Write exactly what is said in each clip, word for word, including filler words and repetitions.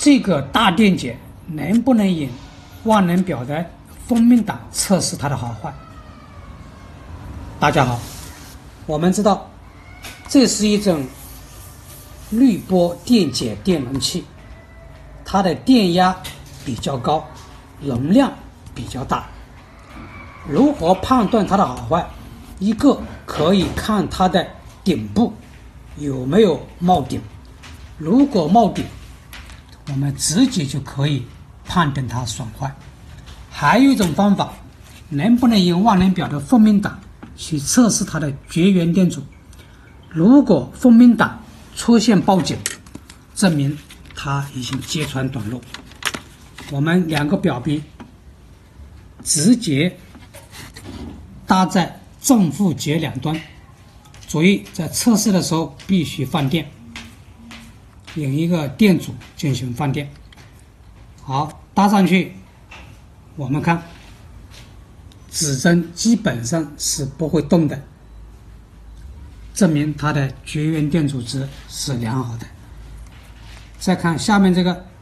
这个大电解能不能引万能表的封面档测试它的好坏？大家好，我们知道这是一种滤波电解电容器，它的电压比较高，容量比较大。如何判断它的好坏？一个可以看它的顶部有没有冒顶，如果冒顶，我们直接就可以判定它损坏。还有一种方法，能不能用万能表的封面档去测试它的绝缘电阻？如果封面档出现报警，证明它已经接传短路。我们两个表皮直接搭在正负极两端，注意在测试的时候必须放电，引一个电阻进行放电。好，搭上去，我们看指针基本上是不会动的，证明它的绝缘电阻值是良好的。再看下面这个，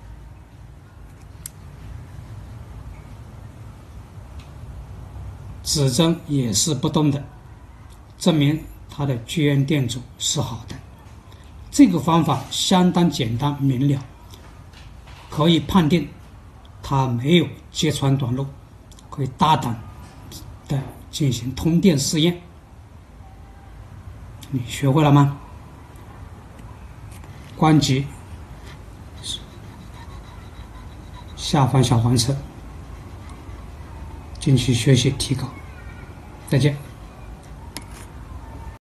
指针也是不动的，证明它的绝缘电阻是好的。这个方法相当简单明了，可以判定它没有接传短路，可以大胆的进行通电试验。你学会了吗？关机，下方小黄车，进去学习提高。再见。